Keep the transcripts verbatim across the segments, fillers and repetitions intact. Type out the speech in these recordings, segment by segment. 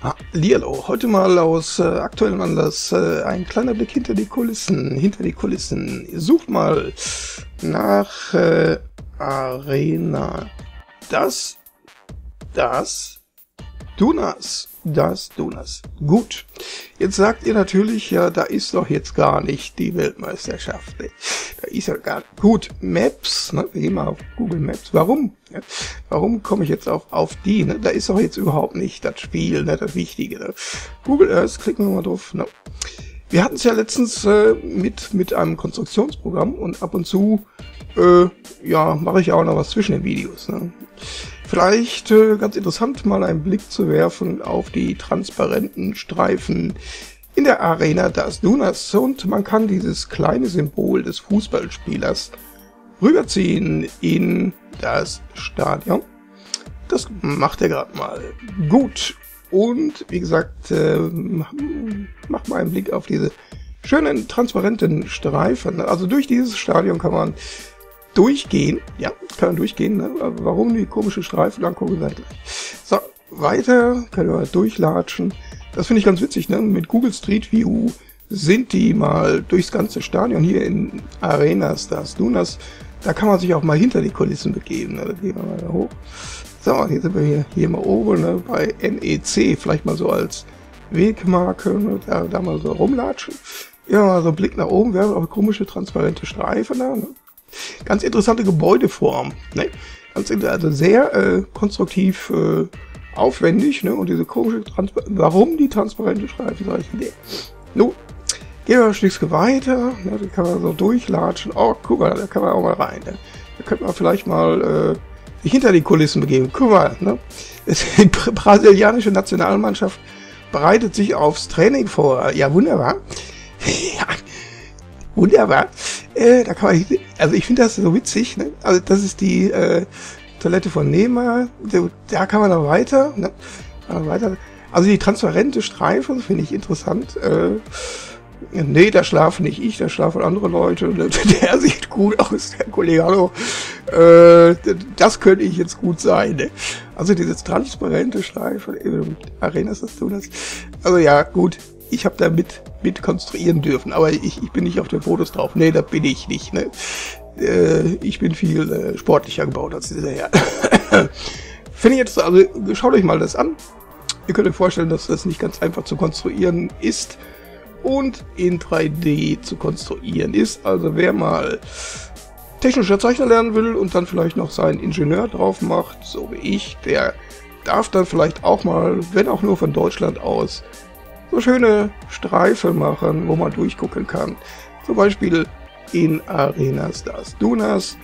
Hallihallo, heute mal aus äh, aktuellem Anlass äh, ein kleiner Blick hinter die Kulissen, hinter die Kulissen. Sucht mal nach äh, Arena. Das, das, Dunas, das, Dunas. Gut, jetzt sagt ihr natürlich, ja, da ist doch jetzt gar nicht die Weltmeisterschaft. Ne? Da ist ja gar gut. Maps, ne? Wir gehen mal auf Google Maps. Warum? Ja? Warum komme ich jetzt auf, auf die? Ne? Da ist doch jetzt überhaupt nicht das Spiel, ne? Das Wichtige. Ne? Google Earth, klicken wir mal drauf. Ne? Wir hatten es ja letztens äh, mit, mit einem Konstruktionsprogramm und ab und zu äh, ja, mache ich auch noch was zwischen den Videos. Ne? Vielleicht äh, ganz interessant, mal einen Blick zu werfen auf die transparenten Streifen in der Arena das Dunas, und man kann dieses kleine Symbol des Fußballspielers rüberziehen in das Stadion. Das macht er gerade mal. Gut. Und wie gesagt, äh, macht mal einen Blick auf diese schönen transparenten Streifen. Also durch dieses Stadion kann man durchgehen. Ja, kann man durchgehen. Ne? Warum die komische Streifen angucken, seid gleich. So, weiter können wir durchlatschen. Das finde ich ganz witzig, ne? Mit Google Street View sind die mal durchs ganze Stadion hier in Arenas das Dunas. Da kann man sich auch mal hinter die Kulissen begeben. Ne? Da gehen wir mal da hoch. So, hier sind wir hier, hier mal oben, ne? Bei N E C, vielleicht mal so als Wegmarke, ne? da, da mal so rumlatschen. Ja, mal so ein Blick nach oben, wir haben auch komische transparente Streifen da. Ne? Ganz interessante Gebäudeform. Ne? Ganz, also sehr äh, konstruktiv äh, aufwendig, ne? Und diese komische Transpa warum die transparente Streifen, sage ich dir. Nun, gehen wir ein Stückchen weiter, ne? Da kann man so durchlatschen. Oh, guck mal, da kann man auch mal rein. Ne? Da könnte man vielleicht mal äh, sich hinter die Kulissen begeben. Guck mal, ne? Die brasilianische Nationalmannschaft bereitet sich aufs Training vor. Ja, wunderbar. Ja, wunderbar. Äh, da kann man, also ich finde das so witzig, ne? Also das ist die äh, Toilette von Neymar, da kann man noch weiter, ne? weiter. Also die transparente Streifen finde ich interessant. Äh, nee, da schlafen nicht ich, da schlafen andere Leute. Der sieht gut aus, der Kollege, hallo. Äh, das könnte ich jetzt gut sein. Ne? Also dieses transparente Streifen, äh, Arenas, das tun das. Also ja, gut. Ich habe da mit, mit konstruieren dürfen, aber ich, ich bin nicht auf den Fotos drauf. Nee, da bin ich nicht. Ne? Äh, ich bin viel äh, sportlicher gebaut als dieser Herr. Finde ich jetzt, also schaut euch mal das an. Ihr könnt euch vorstellen, dass das nicht ganz einfach zu konstruieren ist und in drei D zu konstruieren ist. Also wer mal technischer Zeichner lernen will und dann vielleicht noch seinen Ingenieur drauf macht, so wie ich, der darf dann vielleicht auch mal, wenn auch nur von Deutschland aus, so schöne Streifen machen, wo man durchgucken kann. Zum Beispiel in Arenas das Dunas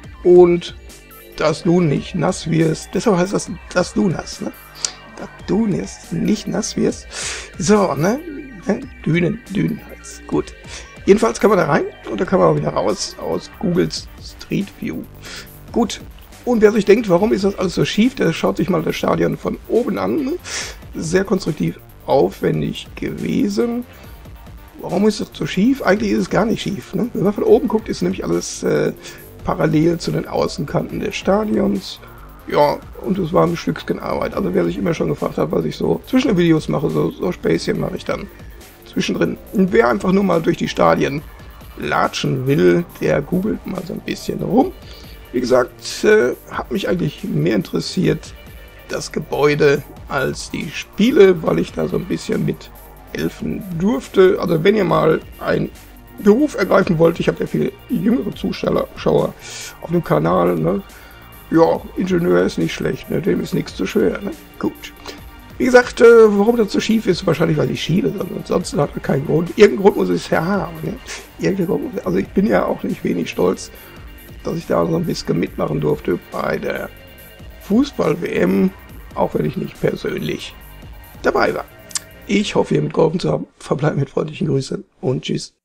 und dass du nicht nass wirst. Deshalb heißt das das Dunas, ne? Dass du nicht nass wirst. So, ne? Dünen, Dünen heißt gut. Jedenfalls kann man da rein und da kann man auch wieder raus aus Googles Street View. Gut. Und wer sich denkt, warum ist das alles so schief, der schaut sich mal das Stadion von oben an. Ne? Sehr konstruktiv aufwendig gewesen. Warum ist das so schief? Eigentlich ist es gar nicht schief. Ne? Wenn man von oben guckt, ist nämlich alles äh, parallel zu den Außenkanten des Stadions. Ja, und es war ein Stückchen Arbeit. Also wer sich immer schon gefragt hat, was ich so zwischen den Videos mache, so, so Späßchen mache ich dann zwischendrin. Und wer einfach nur mal durch die Stadien latschen will, der googelt mal so ein bisschen rum. Wie gesagt, äh, hat mich eigentlich mehr interessiert das Gebäude als die Spiele, weil ich da so ein bisschen mit helfen durfte. Also wenn ihr mal einen Beruf ergreifen wollt, ich habe ja viele jüngere Zuschauer auf dem Kanal, ne? Ja, Ingenieur ist nicht schlecht, ne? Dem ist nichts zu schwer. Ne? Gut. Wie gesagt, äh, warum das so schief ist, wahrscheinlich weil ich schiele, ansonsten hat er keinen Grund. Irgendeinen Grund muss es ja haben. Ne? Irgendeinen Grund muss, also ich bin ja auch nicht wenig stolz, dass ich da so ein bisschen mitmachen durfte bei der Fußball-W M, auch wenn ich nicht persönlich dabei war. Ich hoffe, ihr mitgeholfen zu haben. Verbleibt mit freundlichen Grüßen und tschüss.